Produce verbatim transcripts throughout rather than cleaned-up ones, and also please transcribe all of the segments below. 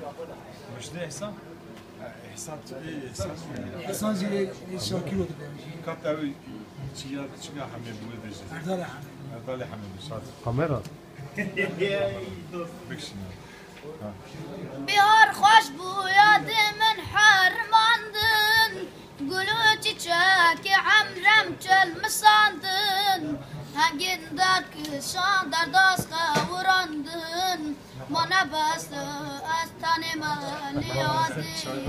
مش ده إحسان؟ إحسان إيه إحسان؟ إحسان زي شاكر وده كات أوي شيء شيء حميد بودي جد أردالي حمد أردالي حميد شاطر كاميرا بكشنا بهار خوش بویاد من حرماندن گلو چیچک عمرم چل مساندن هنگین داد کشان در دست خوراندن ما نبست از تن مالیادی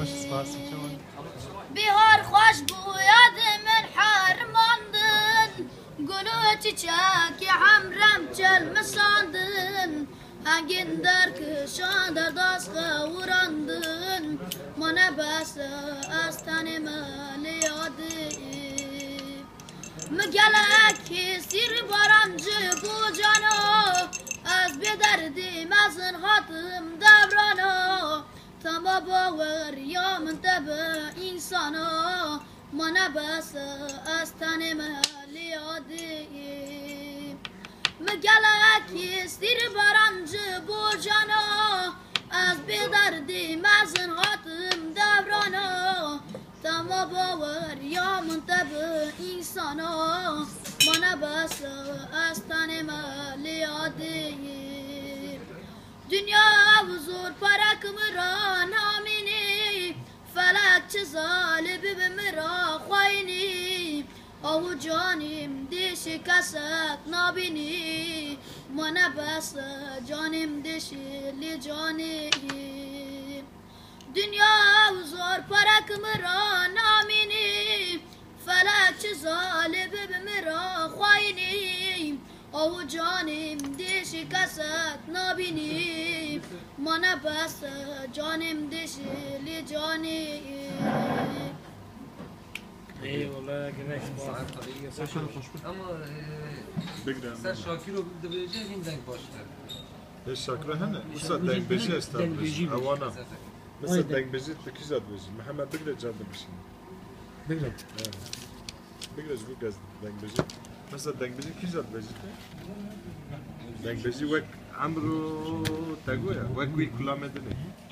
بهار خوش بویاد من حرماندن گلو چیچک عمرم چل مساندن هنگین در کشان در دست خورندن ما نبست از تن مالیادی مگلک سیر بارنج بو جانا از بدردی مزن خاتم دبرانا تما باور یا منتبه انسانا ما نبست از تن مالیادی مگلک سیر بارنج بو جانا از بدردی مزن خاتم دبرانا تما باور یا منتبه انسانا ما نبست از تن مالیادی دنیا بزرگ پرک مرا نامینی فلک چه ظالب بمرا خوینی او جانم دیش کسک نبینی ما نبست جانم دیش لی جانی دنیا زور پرک مرا نامینی فلک چه ظالب بمرا خوینی او جانم دیش کسک نبینی ما نبست جانم دیش لی جانی اي والله كذا ساعات طريقة ساشر خوش اما بقدر سر شاكر وبده بيجي هين دنگ باشتر ليش شاكرة هنا وصل دنگ بيجي استابلش هوانا مثل دنگ بيجي تكيزات بيجي محمد بقدر جاد بيجي بقدر بقدر جو قصد دنگ بيجي مثل دنگ بيجي كيزات بيجي دنگ بيجي وك عمرو تقويا وك وي كلام مدني